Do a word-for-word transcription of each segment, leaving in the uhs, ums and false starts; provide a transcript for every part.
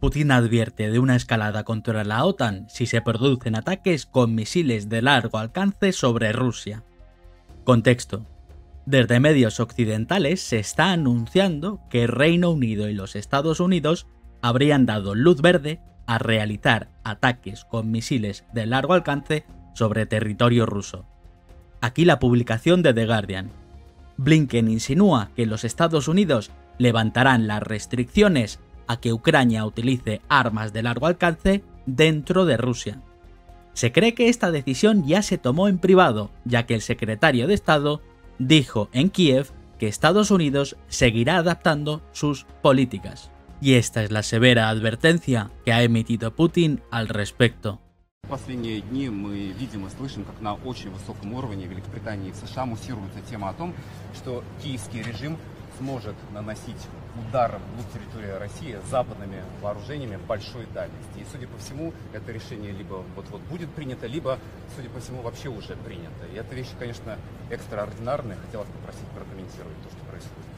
Putin advierte de una escalada contra la OTAN si se producen ataques con misiles de largo alcance sobre Rusia. Contexto. Desde medios occidentales se está anunciando que Reino Unido y los Estados Unidos habrían dado luz verde a realizar ataques con misiles de largo alcance sobre territorio ruso. Aquí la publicación de The Guardian. Blinken insinúa que los Estados Unidos levantarán las restricciones a que Ucrania utilice armas de largo alcance dentro de Rusia. Se cree que esta decisión ya se tomó en privado, ya que el secretario de Estado dijo en Kiev que Estados Unidos seguirá adaptando sus políticas. Y esta es la severa advertencia que ha emitido Putin al respecto. В последние дни мы видим и слышим, как на очень высоком уровне в Великобритании и в США муссируется тема о том, что киевский режим сможет наносить удар в территорию России западными вооружениями большой дальности. И, судя по всему, это решение либо вот-вот будет принято, либо, судя по всему, вообще уже принято. И эта вещь, конечно, экстраординарная. Хотелось попросить прокомментировать то, что происходит.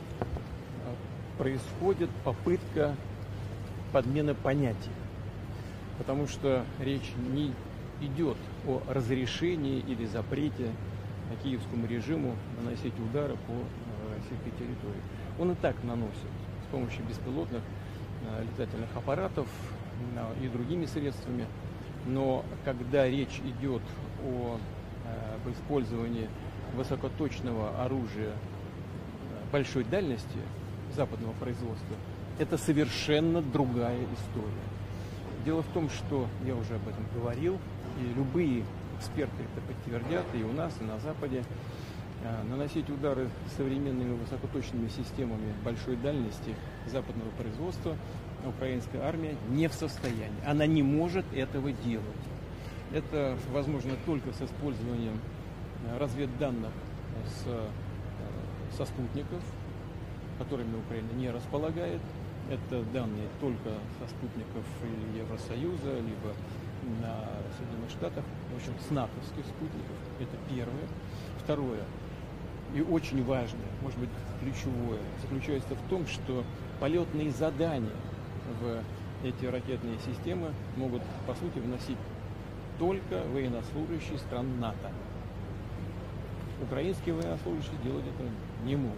Происходит попытка подмены понятий, потому что речь не идет о разрешении или запрете киевскому режиму наносить удары по российской территории. Он и так наносит с помощью беспилотных летательных аппаратов и другими средствами, но когда речь идет о, об использовании высокоточного оружия большой дальности западного производства, это совершенно другая история. Дело в том, что я уже об этом говорил, и любые эксперты это подтвердят, и у нас, и на Западе. Наносить удары современными высокоточными системами большой дальности западного производства украинская армия не в состоянии. Она не может этого делать. Это возможно только с использованием разведданных с, со спутников, которыми Украина не располагает. Это данные только со спутников Евросоюза, либо на Соединенных Штатах, в общем, с натовских спутников. Это первое. Второе, и очень важное, может быть ключевое, заключается в том, что полетные задания в эти ракетные системы могут, по сути, вносить только военнослужащие стран НАТО. Украинские военнослужащие делать это не могут.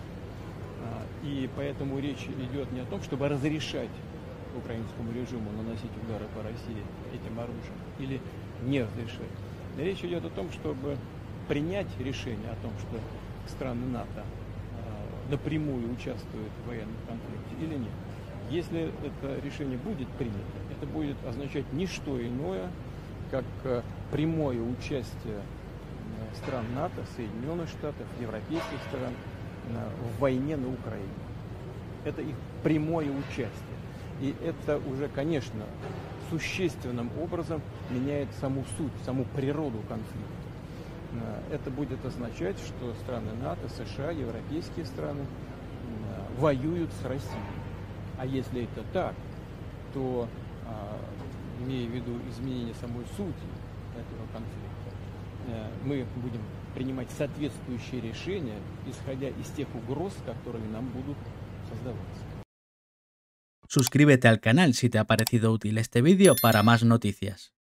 И поэтому речь идет не о том, чтобы разрешать украинскому режиму наносить удары по России этим оружием или не разрешать. Речь идет о том, чтобы принять решение о том, что страны НАТО напрямую участвуют в военном конфликте или нет. Если это решение будет принято, это будет означать не что иное, как прямое участие стран НАТО, Соединенных Штатов, европейских стран в войне на Украине. Это их прямое участие. И это уже, конечно, существенным образом меняет саму суть, саму природу конфликта. Это будет означать, что страны НАТО, США, европейские страны воюют с Россией. А если это так, то, имея в виду изменение самой сути этого конфликта, мы будем принимать соответствующие решения, исходя из тех угроз, которые нам будут создаваться. Suscríbete al canal si te ha parecido útil este vídeo para más noticias.